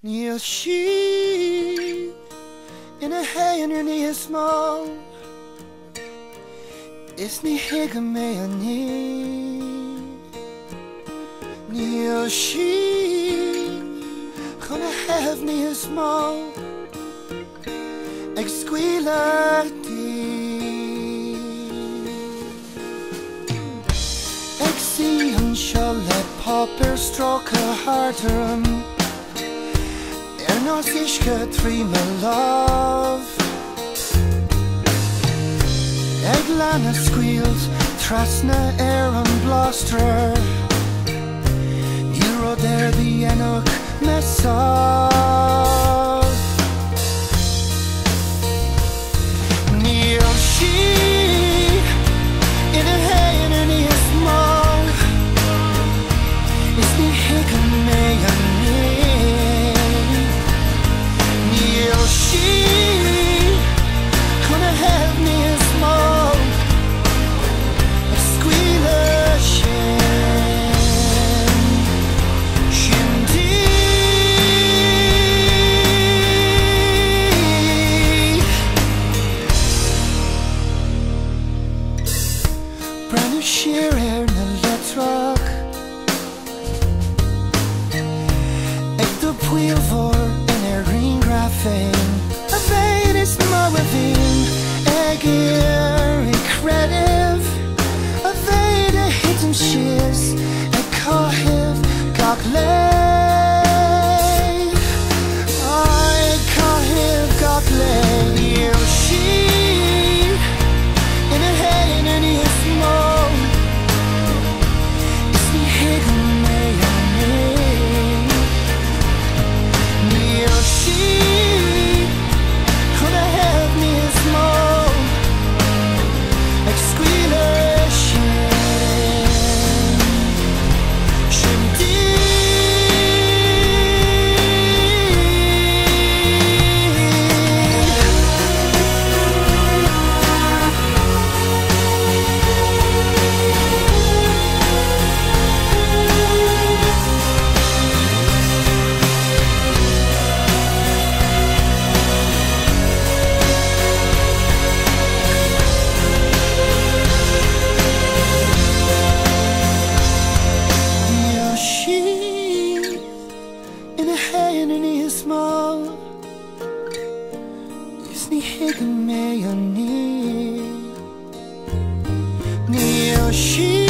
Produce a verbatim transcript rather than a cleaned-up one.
Níl si ina haon ar ní is mó, is ní hiige mé a ní. Níl si chun a heh ní is mó, ag scuile tí. Ag si an seo le popper stroke a hartarm, Nos isce trí me love. Ag lana squeals trasna ar an blastra, Iro der the enok me sav. Níl si ina haon ar ní is mó, is ní hiige mé a ní. Níl si chun a heh ní is mó, ag scuile sin, sin tí. Brenn siar ar na letrach, ag do puilmhór in ar ringrafféin, a bhein is mo a bhín ag ir I creidimh, a bhein a hitan sios ag cáithimh gach léi, ag cáithimh gach léi. Níl si ina haon ar ní is mó, is ní hiige mé a ní. Níl si chun a heh ní is mó, ag scuile sin, sin tí. Níl si ina haon ar ní is mó, is ní hiige mé a ní. Níl si